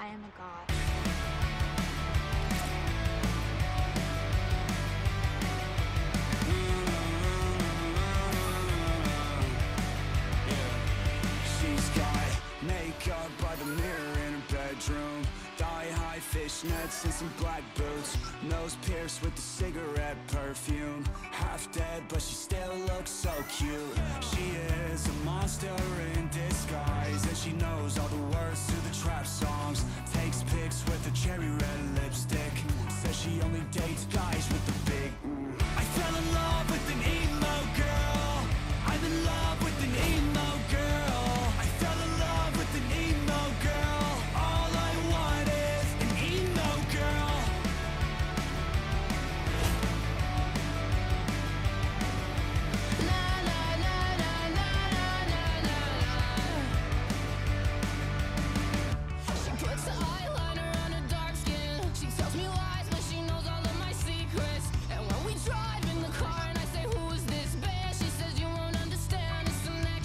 am a god. She's got makeup by the mirror in her bedroom, thigh-high fishnets and some black boots, nose pierced with the cigarette perfume. Half dead, but she still looks so cute. She is a monster in disguise, and she knows all the words to the trap songs. Takes pics with a cherry red lipstick, says she only dates guys with the big I fell in love with an emo girl. I'm in love with an emo girl. I fell in love with an emo girl. All I want is an emo girl. Na na na na na na na na. She puts the eyeliner on her dark skin. She tells me lies, but she knows all of my secrets. And when we drive in the car and I say, who is this band? She says you won't understand. It's the next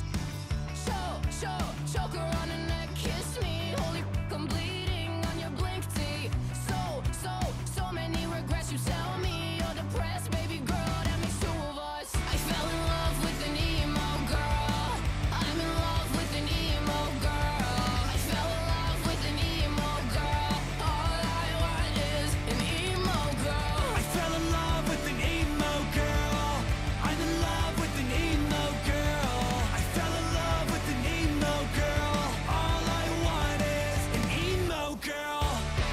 choke her on her neck, kiss me. Holy f***, I'm bleeding on your blink tee. So many regrets. You tell me you're depressed, baby girl. That makes two of us. I fell in love with an emo girl. I'm in love with an emo girl. I fell in love with an emo girl. All I want is an emo girl. I fell in love with an emo girl. I'm in love with an emo girl. I fell in love with an emo girl. All I want is an emo girl.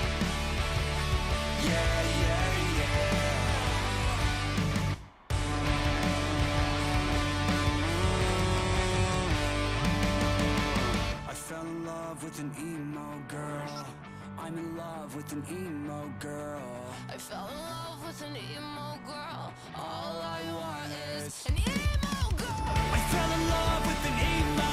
Yeah, yeah, yeah. I fell in love with an emo girl. I'm in love with an emo girl. I fell in love with an emo girl. All I want is an emo girl. I fell in love with an emo